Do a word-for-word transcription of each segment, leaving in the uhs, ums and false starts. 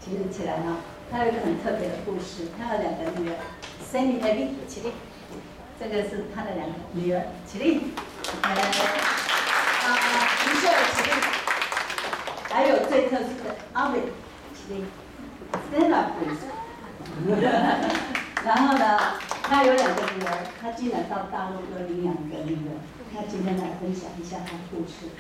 其实起来呢，他有一个很特别的故事，他有两个女儿 ，Sammy、Abby 起立，这个是他的两个女儿起立，呃，啊，一秀起立，还有最特殊的 Abby 起立 ，Stand up please。然后呢，他有两个女儿，他竟然到大陆有领养一个女儿，那今天来分享一下他的故事。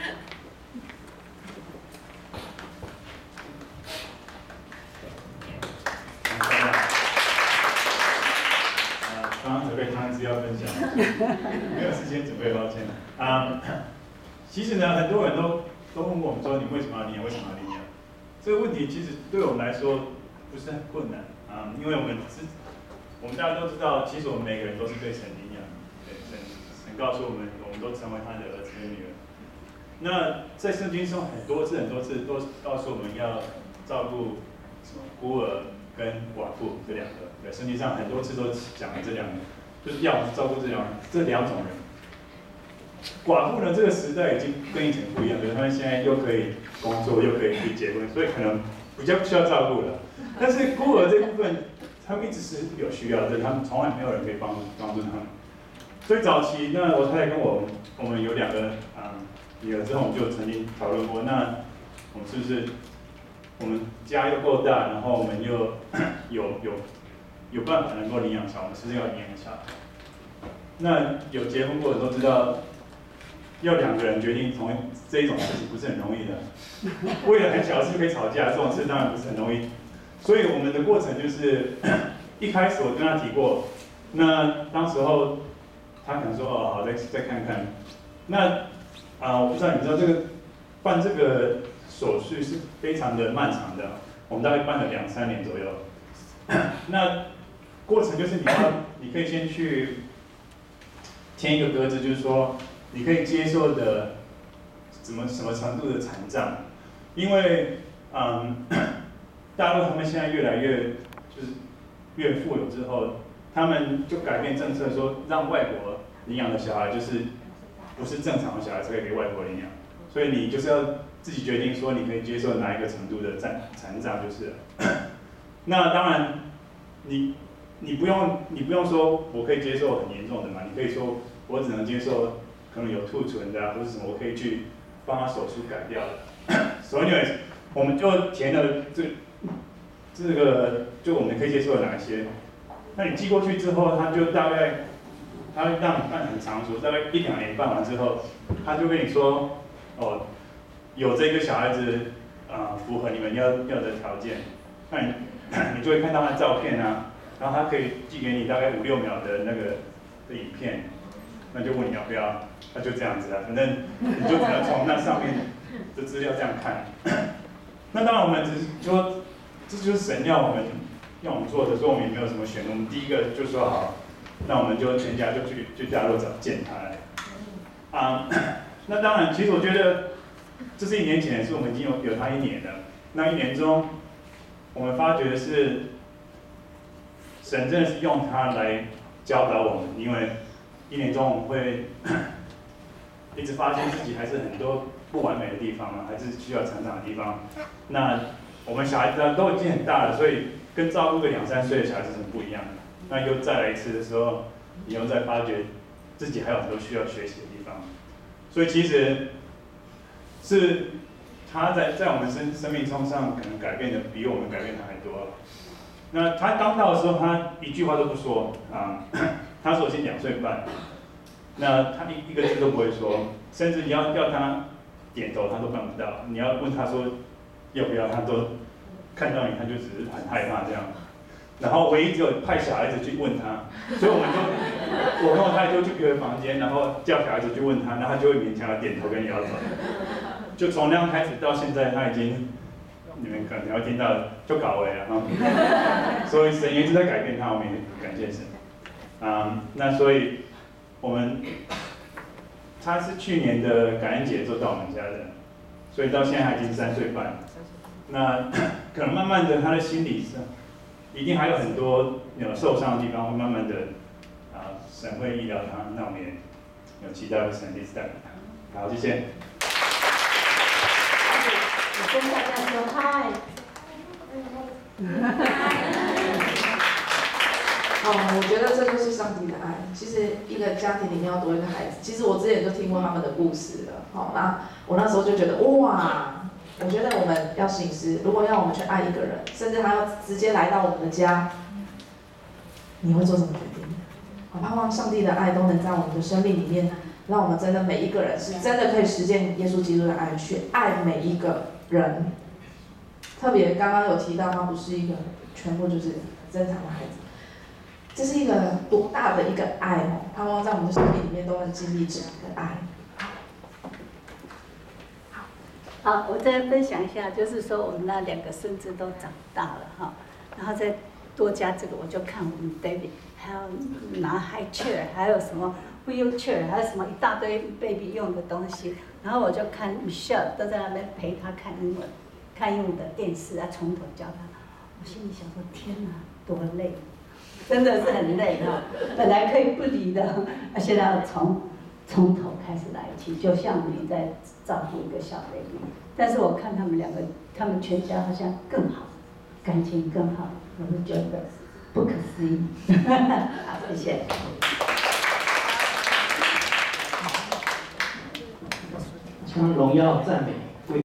刚刚准备汤汁要分享，没有时间准备，抱歉。啊、嗯，其实呢，很多人都都问过我们说，你为什么要领养？为什么要领养？这个问题其实对我们来说不是很困难啊、嗯，因为我们是，我们大家都知道，其实我们每个人都是被神领养，对，神神告诉我们，我们都成为他的儿子跟女儿。那在圣经中很多次很多次都告诉我们要照顾什么孤儿跟寡妇这两个，对，圣经上很多次都讲了这两个，就是要照顾这两这两种人。寡妇呢，这个时代已经跟以前不一样，就是他们现在又可以工作，又可以去结婚，所以可能比较不需要照顾了。但是孤儿这部分，他们一直是有需要的，他们从来没有人可以帮帮助他们。所以早期，那我太太跟我，我们有两个啊女儿之后，我们就曾经讨论过，那我们是不是我们家又够大，然后我们又有有有办法能够领养小孩，我们是不是要领养小孩？那有结婚过的都知道，要两个人决定同这一种事情不是很容易的。为了很小的事可以吵架，这种事当然不是很容易。所以我们的过程就是，一开始我跟他提过，那当时候他可能说哦好，再再看看。那啊、呃，我不知道你知道这个办这个手续是非常的漫长的，我们大概办了两三年左右。那过程就是你要，你可以先去填一个格子，就是说你可以接受的怎么什么程度的残障，因为嗯，大陆他们现在越来越就是越富有之后，他们就改变政策，说让外国领养的小孩就是不是正常的小孩才可以给外国领养，所以你就是要自己决定说你可以接受哪一个程度的残残障就是了。那当然，你你不用你不用说我可以接受很严重的嘛，你可以说我只能接受可能有兔唇的啊，或是什么，我可以去帮他手术改掉的。所以我们就填了这这个就我们可以接受的哪一些。那你寄过去之后，他就大概他会让你办很长途，大概一两年办完之后，他就跟你说哦，有这个小孩子啊、呃、符合你们要要的条件，那你你就会看到他的照片啊，然后他可以寄给你大概五六秒的那个的影片，那就问你要不要，那就这样子啊，反正你就只能从那上面的资料这样看。那当然我们只是说，这就是神要我们要我们做的，所以我们也没有什么选择。我们第一个就说好，那我们就全家就去去大陆找见他来。啊、嗯，那当然，其实我觉得这是一年前，是我们已经有有他一年了。那一年中，我们发觉的是，神真的是用他来教导我们，因为一年中我们会一直发现自己还是很多不完美的地方嘛，还是需要成长的地方。那我们小孩子都已经很大了，所以跟照顾个两三岁的小孩子是很不一样的。那又再来一次的时候，你又再发觉自己还有很多需要学习的地方。所以其实是他在在我们生生命中上可能改变的比我们改变的还多。那他刚到的时候，他一句话都不说啊，他说我现在两岁半，那他一一个字都不会说，甚至你要要他点头，他都办不到。你要问他说要不要，他都看到你，他就只是很害怕这样。然后唯一只有派小孩子去问他，所以我们就我跟我太太就去别的房间，然后叫小孩子去问他，那他就会勉强的点头跟摇头。就从那样开始到现在，他已经你们可能要听到就搞为了哈。所以神一直在改变他，我们也感谢神。啊、嗯，那所以我们他是去年的感恩节就到我们家的，所以到现在他已经三岁半。那可能慢慢的他的心理上一定还有很多有受伤的地方，会慢慢的啊神会医疗他，那我们也有期待会神一直带领他。好，谢谢。 我跟大家说嗨。 哦，我觉得这就是上帝的爱。其实一个家庭里面要多一个孩子，其实我之前就听过他们的故事了。好，那我那时候就觉得哇，我觉得我们要行事，如果要我们去爱一个人，甚至他要直接来到我们的家，你会做什么决定？我盼望上帝的爱都能在我们的生命里面，让我们真的每一个人是真的可以实践耶稣基督的爱，去爱每一个人。特别刚刚有提到，他不是一个全部就是正常的孩子。这是一个多大的一个爱哦！盼望在我们的生命里面都能经历这样的爱。 好，我再分享一下，就是说我们那两个孙子都长大了哈，然后再多加这个，我就看我们 David 还有拿 high chair， 还有什么 wheelchair， 还有什么一大堆 baby 用的东西，然后我就看 Michelle 都在那边陪他看英文，看英文的电视啊，从头教他。我心里想说，天哪，多累！真的是很累哈，本来可以不理的，现在要从从头开始来起，就像你在照顾一个小 baby。但是我看他们两个，他们全家好像更好，感情更好，我就觉得不可思议。好，谢谢。 将荣耀赞美